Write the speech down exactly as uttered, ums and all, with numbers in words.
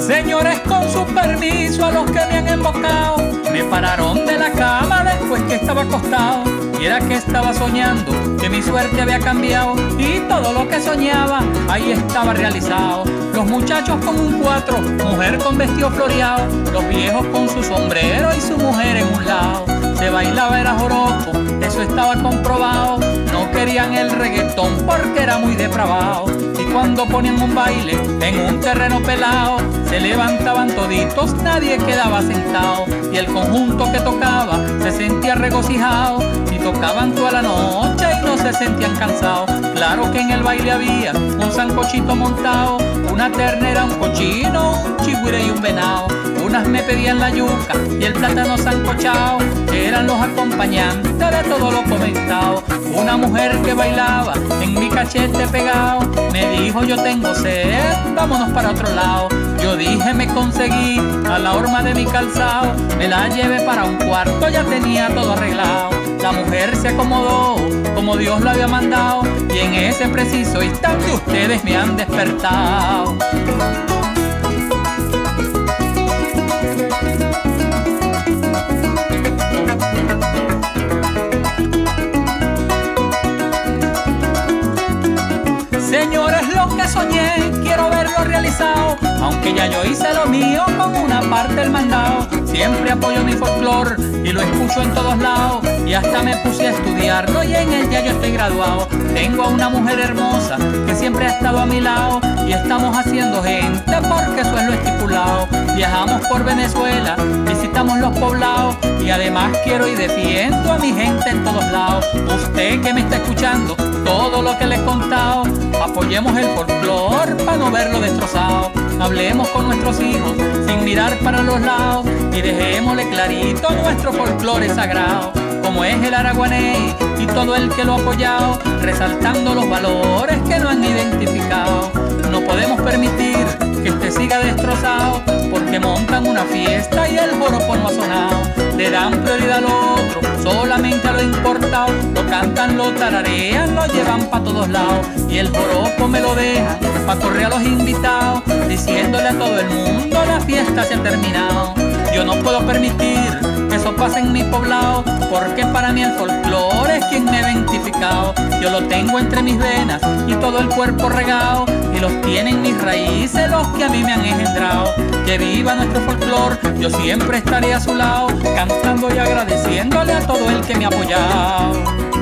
Señores, con su permiso, a los que me han emboscado, me pararon de la cama después que estaba acostado. Y era que estaba soñando, que mi suerte había cambiado, y todo lo que soñaba, ahí estaba realizado. Los muchachos con un cuatro, mujer con vestido floreado, los viejos con su sombrero y su mujer en un lado. Se bailaba era joropo, eso estaba comprobado. No querían el reggaetón porque era muy depravado. Y cuando ponían un baile en un terreno pelado, se levantaban toditos, nadie quedaba sentado. Y el conjunto que tocaba se sentía regocijado, y tocaban toda la noche y no se sentían cansados. Claro que en el baile había un sancochito montado, una ternera, un cochino, un chigüire y un venado. Unas me pedían la yuca y el plátano sancochado, que eran los acompañantes de todo lo comentado. Una mujer que bailaba en mi cachete pegado, me dijo: yo tengo sed, vámonos para otro lado. Yo dije: me conseguí a la horma de mi calzado, me la llevé para un cuarto, ya tenía todo arreglado. La mujer se acomodó como Dios la había mandado, y en ese preciso instante ustedes me han despertado. Señores, lo que soñé, quiero verlo realizado, aunque ya yo hice lo mío con una parte del mandado. Siempre apoyo mi folclor y lo escucho en todos lados, y hasta me puse a estudiarlo y en él ya yo estoy graduado. Tengo a una mujer hermosa que siempre ha estado a mi lado, y estamos haciendo gente porque eso es lo estipulado. Viajamos por Venezuela, visitamos los poblados, y además quiero y defiendo a mi gente en todos lados. Usted que me está escuchando todo lo que les he contado, apoyemos el folclor para no verlo destrozado. Hablemos con nuestros hijos sin mirar para los lados, y dejémosle clarito nuestro folclore sagrado, como es el araguaney y todo el que lo ha apoyado, resaltando los valores que no han identificado. No podemos permitir que este siga destrozado, porque montan una fiesta y el joropo no ha sonado. Le dan prioridad a lo otro, solamente a lo importado. Lo cantan, lo tararean, lo llevan pa' todos lados, y el joropo me lo dejan pa' correr a los invitados, diciéndole a todo el mundo: la fiesta se ha terminado. Yo no puedo permitir que eso pase en mi poblado, porque para mí el folclore es quien me ha identificado. Yo lo tengo entre mis venas y todo el cuerpo regado, y los tienen mis raíces los que a mí me han engendrado. Que viva nuestro folclore, yo siempre estaré a su lado, cantando y agradeciéndole a todo el que me ha apoyado.